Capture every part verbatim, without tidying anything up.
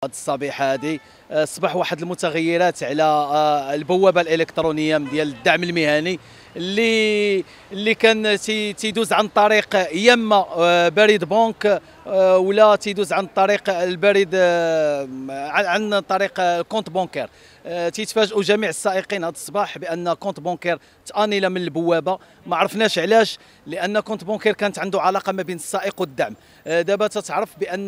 هذه الصبيحه هذه اصبح واحد المتغيرات على البوابه الالكترونيه ديال الدعم المهني اللي اللي كان تيدوز عن طريق يا اما بريد بنك ولا تيدوز عن طريق البريد عن طريق كونت بونكير. تيتفاجئوا جميع السائقين هذا الصباح بان كونت بونكير تانيله من البوابه، ما عرفناش علاش، لان كونت بونكير كانت عنده علاقه ما بين السائق والدعم. دابا تتعرف بان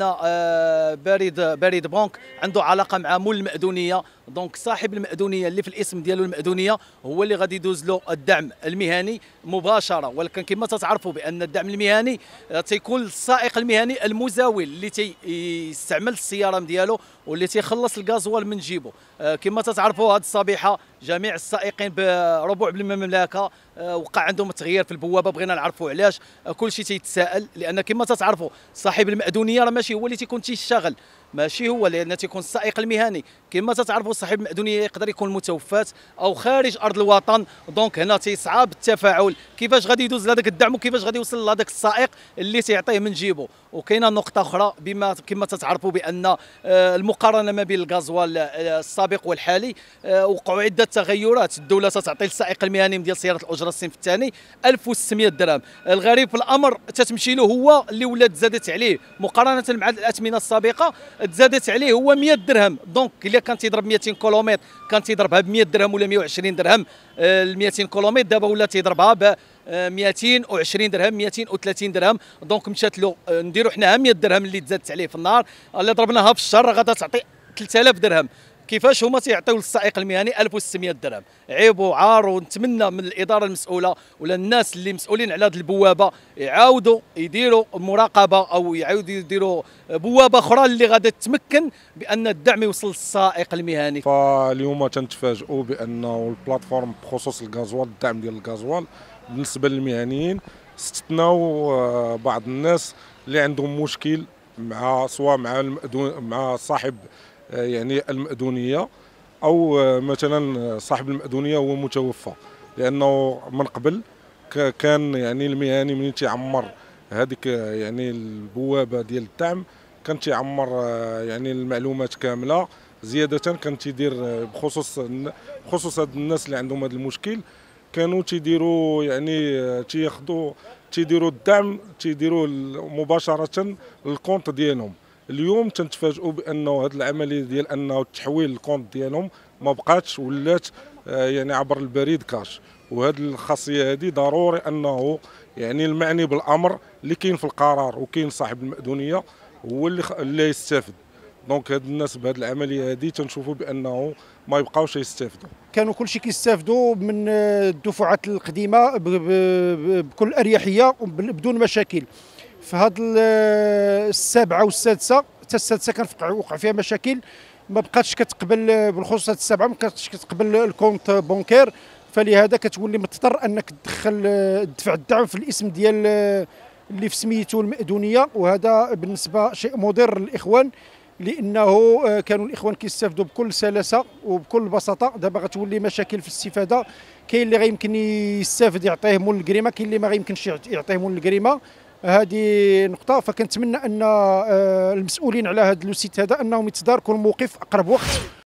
بريد بريد بنك عنده علاقه مع مول المأذونيه، دونك صاحب المأذونيه اللي في الاسم ديالو المأذونيه هو اللي غادي يدوز له الدعم المهني مباشره. ولكن كما تتعرفوا بان الدعم المهني تيكون السائق المهني المزاول اللي تيستعمل السياره ديالو واللي تيخلص الغازوال من جيبه. كما تتعرفوا هذه الصبيحه جميع السائقين بربوع بالمملكه وقع عندهم تغيير في البوابه، بغينا نعرفوا علاش. كل شيء تيتساءل، لان كما تتعرفوا صاحب المأذونيه راه ماشي هو اللي تيكون تيشتغل، ماشي هو، لان تيكون السائق المهني. كما تتعرفوا صاحب المأذونيه يقدر يكون متوفات او خارج ارض الوطن، دونك هنا تيصعب التفاعل كيفاش غادي يدوز لهذاك الدعم وكيفاش غادي يوصل لهذاك السائق اللي تيعطيه من جيبه. وكاينه نقطه اخرى، بما كما تتعرفوا بان المقارنه ما بين الغازوال السابق والحالي وقعوا عده تغيرات. الدوله تتعطي للسائق المهني ديال سياره الاجره الصنف الثاني ألف وستمائة درهم. الغريب في الامر تتمشي له هو اللي ولات زادت عليه مقارنه مع الاثمنه السابقه، تزادت عليه هو مائة درهم. دونك الا كان تيضرب مئتين كيلومتر كان تيضربها ب مائة درهم ولا مائة وعشرين درهم، ال مئتين كيلومتر دابا ولا تيضربها ب مئتين وعشرين درهم مئتين وثلاثين درهم. دونك مشات له نديروا حنا مائة درهم اللي تزادت عليه في النهار، الا ضربناها في الشهر غادا تعطي ثلاثة آلاف درهم. كيفاش هما تيعطيو للسائق المهني ألف وستمائة درهم؟ عيب وعار. ونتمنى من الاداره المسؤوله ولا الناس اللي مسؤولين على هذه البوابه يعاودوا يديروا مراقبه او يعاودوا يديروا بوابه اخرى اللي غادا تمكن بان الدعم يوصل للسائق المهني. فاليوم تنتفاجئوا بانه البلاتفورم بخصوص الغازوال، الدعم ديال الغازوال بالنسبه للمهنيين، استثناوا بعض الناس اللي عندهم مشكل مع سواء مع المأذون مع صاحب يعني المأذونيه او مثلا صاحب المأذونيه هو متوفى. لانه من قبل كان يعني المهني من تيعمر هذيك يعني البوابه ديال الدعم كان تيعمر يعني المعلومات كامله. زياده كان تيدير بخصوص بخصوص هاد الناس اللي عندهم هذا المشكل، كانوا تيديروا يعني تياخذوا تيديروا الدعم تيديروا مباشره للكونت ديالهم. اليوم تنتفاجئوا بانه هذه العمليه ديال انه التحويل للكونت ديالهم ما بقاتش، ولات يعني عبر البريد كاش. وهذه الخاصيه هذه ضروري انه يعني المعني بالامر اللي كاين في القرار وكاين صاحب المأذونيه هو اللي اللي يستافد. دونك هاد الناس بهذه العمليه هذه تنشوفوا بانه ما يبقاوش يستافدوا. كانوا كلشي كيستافدوا من الدفعات القديمه بكل اريحيه بدون مشاكل. في هاد السابعه والسادسه حتى السادسه كان وقع فيها مشاكل، ما بقاتش كتقبل بالخصوص هاد السابعه ما بقاتش كتقبل الكونت بونكير، فلهذا كتولي مضطر انك تدخل دفع الدعم في الاسم ديال اللي في سميتو المأذونيه. وهذا بالنسبه شيء مضر للاخوان، لانه كانوا الاخوان كيستافدوا بكل سلاسه وبكل بساطه. دابا غتولي مشاكل في الاستفاده، كاين اللي غيمكن يستافد يعطيه مول الكريمه، كاين اللي ما غيمكنش يعطيه مول الكريمه. هذه نقطه. فكنتمنى ان المسؤولين على هذا الوسيط هذا انهم يتداركوا الموقف اقرب وقت